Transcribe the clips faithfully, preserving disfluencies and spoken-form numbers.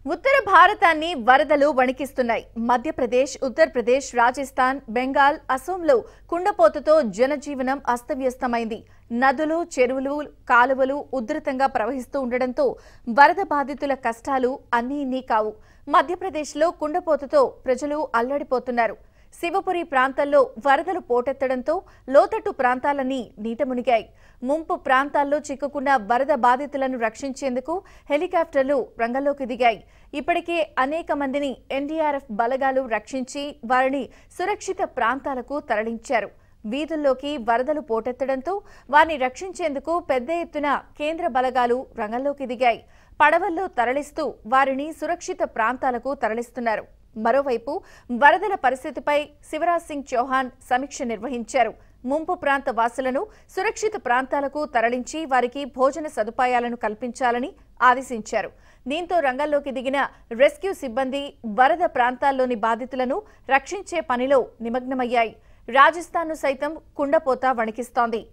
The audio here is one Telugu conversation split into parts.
ఉత్తర భారతాన్ని వరదలు వణికిస్తున్నాయి. మధ్యప్రదేశ్, ఉత్తరప్రదేశ్, రాజస్థాన్, బెంగాల్, అసోంలో కుండపోతతో జనజీవనం అస్తవ్యస్తమైంది. నదులు, చెరువులు, కాలువలు ఉధృతంగా ప్రవహిస్తూ ఉండడంతో వరద బాధితుల కష్టాలు అన్నీ ఇన్నీ కావు. మధ్యప్రదేశ్లో కుండపోతతో ప్రజలు అల్లడిపోతున్నారు. శివపురి ప్రాంతాల్లో వరదలు పోటెత్తడంతో లోతట్టు ప్రాంతాలన్నీ నీట మునిగాయి. ముంపు ప్రాంతాల్లో చిక్కుకున్న వరద బాధితులను రక్షించేందుకు హెలికాప్టర్లు రంగంలోకి దిగాయి. ఇప్పటికే అనేక మందిని ఎన్డీఆర్ఎఫ్ బలగాలు రక్షించి వారిని సురక్షిత ప్రాంతాలకు తరలించారు. వీధుల్లోకి వరదలు పోటెత్తడంతో వారిని రక్షించేందుకు పెద్ద ఎత్తున కేంద్ర బలగాలు రంగంలోకి దిగాయి. పడవల్లో తరలిస్తూ వారిని సురక్షిత ప్రాంతాలకు తరలిస్తున్నారు. మరోవైపు వరదల పరిస్థితిపై శివరాజ్ సింగ్ చౌహాన్ సమీక్ష నిర్వహించారు. ముంపు ప్రాంత వాసులను సురక్షిత ప్రాంతాలకు తరలించి వారికి భోజన సదుపాయాలను కల్పించాలని ఆదేశించారు. దీంతో రంగంలోకి దిగిన రెస్క్యూ సిబ్బంది వరద ప్రాంతాల్లోని బాధితులను రక్షించే పనిలో నిమగ్నమయ్యాయి. రాజస్థాన్ను సైతం కుండపోత వణికిస్తోంది.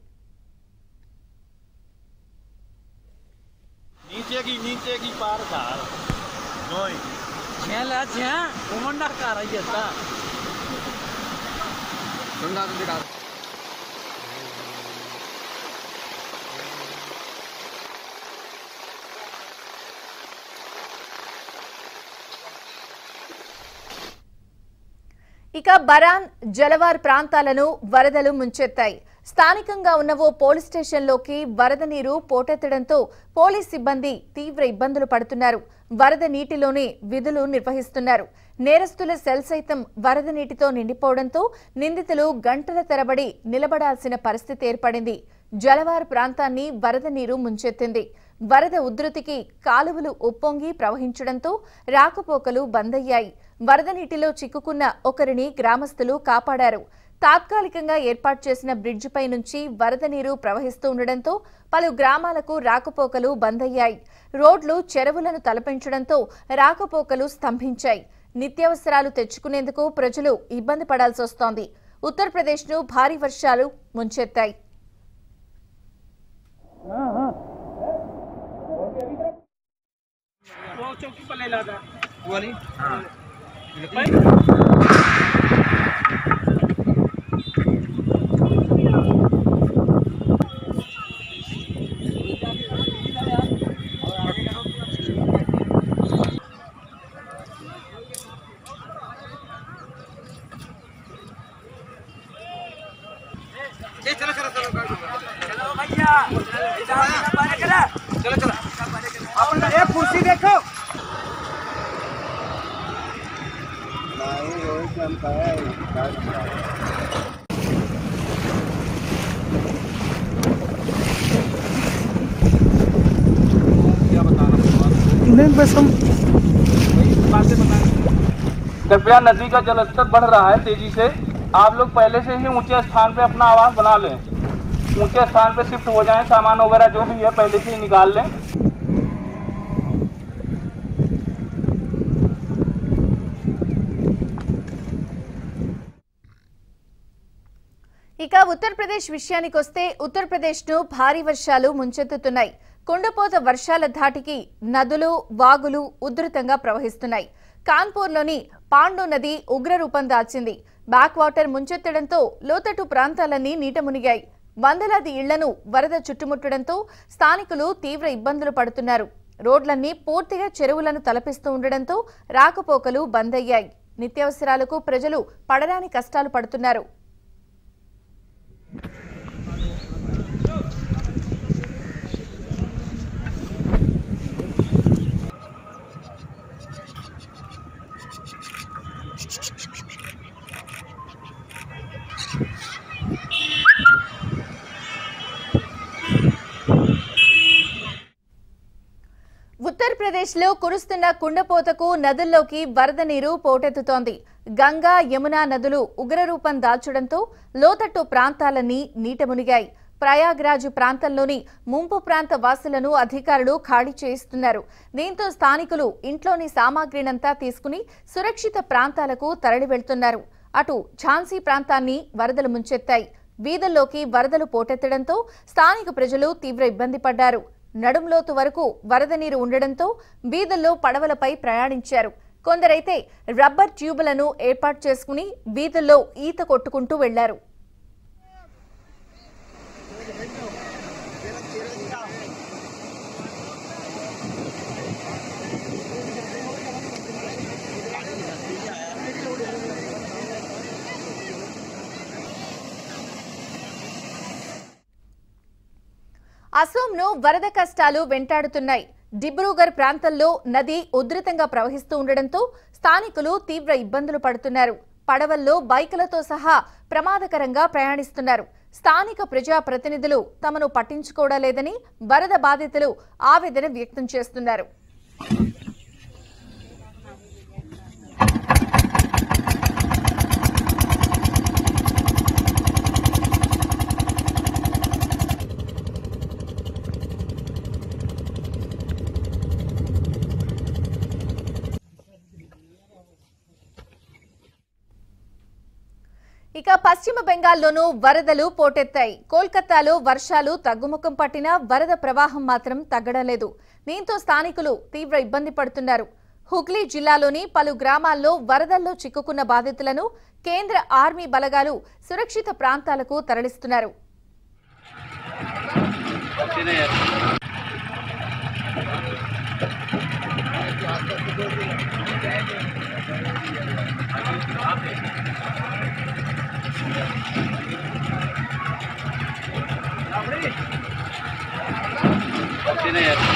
ఇక బరాన్, జలవార్ ప్రాంతాలను వరదలు ముంచెత్తాయి. స్థానికంగా ఉన్న ఓ పోలీస్ స్టేషన్లోకి వరద నీరు పోటెత్తడంతో పోలీస్ సిబ్బంది తీవ్ర ఇబ్బందులు పడుతున్నారు. వరద నీటిలోనే విధులు నిర్వహిస్తున్నారు. నేరస్తుల సెల్ సైతం వరద నీటితో నిండిపోవడంతో నిందితులు గంటల తరబడి నిలబడాల్సిన పరిస్థితి ఏర్పడింది. జలవార్ ప్రాంతాన్ని వరద నీరు ముంచెత్తింది. వరద ఉధృతికి కాలువలు ఉప్పొంగి ప్రవహించడంతో రాకపోకలు బందయ్యాయి. వరద నీటిలో చిక్కుకున్న ఒకరిని గ్రామస్తులు కాపాడారు. తాత్కాలికంగా ఏర్పాటు చేసిన బ్రిడ్జిపై నుంచి వరద నీరు ప్రవహిస్తూ ఉండడంతో పలు గ్రామాలకు రాకపోకలు బందయ్యాయి. రోడ్లు, చెరువులను తలపించడంతో రాకపోకలు స్తంభించాయి. నిత్యావసరాలు తెచ్చుకునేందుకు ప్రజలు ఇబ్బంది పడాల్సి వస్తోంది. ఉత్తరప్రదేశ్ను భారీ వర్షాలు ముంచెత్తాయి. चलो चलो ये कुर्सी देखो कृपया नदी का जलस्तर बढ़ रहा है तेजी से। आप लोग पहले से ही ऊंचे स्थान पे अपना आवास बना लें। ऊंचे स्थान पे शिफ्ट हो जाएं। सामान वगैरह जो भी है पहले से ही निकाल लें। ఇక ఉత్తరప్రదేశ్ విషయానికి వస్తే ఉత్తరప్రదేశ్ను భారీ వర్షాలు ముంచెత్తుతున్నాయి. కుండపోత వర్షాల ధాటికి నదులు, వాగులు ఉధృతంగా ప్రవహిస్తున్నాయి. కాన్పూర్లోని పాండు నది ఉగ్రరూపం దాల్చింది. బ్యాక్ వాటర్ ముంచెత్తడంతో లోతట్టు ప్రాంతాలన్నీ నీట మునిగాయి. వందలాది ఇళ్లను వరద చుట్టుముట్టడంతో స్థానికులు తీవ్ర ఇబ్బందులు పడుతున్నారు. రోడ్లన్నీ పూర్తిగా చెరువులను తలపిస్తూ ఉండడంతో రాకపోకలు బంద్ అయ్యాయి. నిత్యావసరాలకు ప్రజలు పడరాని కష్టాలు పడుతున్నారు. ఉత్తరప్రదేశ్లో కురుస్తున్న కుండపోతకు నదుల్లోకి వరద నీరు పోటెత్తుతోంది. గంగా, యమునా నదులు ఉగ్రరూపం దాల్చడంతో లోతట్టు ప్రాంతాలన్నీ నీట మునిగాయి. ప్రయాగ్రాజ్ ప్రాంతంలోని ముంపు ప్రాంత వాసులను అధికారులు ఖాళీ చేయిస్తున్నారు. దీంతో స్థానికులు ఇంట్లోని సామాగ్రినంతా తీసుకుని సురక్షిత ప్రాంతాలకు తరలి వెళ్తున్నారు. అటు ఝాన్సీ ప్రాంతాన్ని వరదలు ముంచెత్తాయి. వీధుల్లోకి వరదలు పోటెత్తడంతో స్థానిక ప్రజలు తీవ్ర ఇబ్బంది పడ్డారు. నడుంలోతు వరకు వరద నీరు ఉండడంతో వీధుల్లో పడవలపై ప్రయాణించారు. కొందరైతే రబ్బర్ ట్యూబులను ఏర్పాటు చేసుకుని వీధుల్లో ఈత కొట్టుకుంటూ వెళ్లారు. అసోంను వరద కష్టాలు వెంటాడుతున్నాయి. డిబ్రూగర్ ప్రాంతంలో నది ఉధృతంగా ప్రవహిస్తూ ఉండడంతో స్థానికులు తీవ్ర ఇబ్బందులు పడుతున్నారు. పడవల్లో బైకులతో సహా ప్రమాదకరంగా ప్రయాణిస్తున్నారు. స్థానిక ప్రజా ప్రతినిధులు తమను పట్టించుకోవడం లేదని వరద బాధితులు ఆవేదన వ్యక్తం చేస్తున్నారు. ఇక పశ్చిమ బెంగాల్లోనూ వరదలు పోటెత్తాయి. కోల్కతాలో వర్షాలు తగ్గుముఖం పట్టినా వరద ప్రవాహం మాత్రం తగ్గడం లేదు. దీంతో స్థానికులు తీవ్ర ఇబ్బంది పడుతున్నారు. హుగ్లీ జిల్లాలోని పలు గ్రామాల్లో వరదల్లో చిక్కుకున్న బాధితులను కేంద్ర ఆర్మీ బలగాలు సురక్షిత ప్రాంతాలకు తరలిస్తున్నారు. Okay.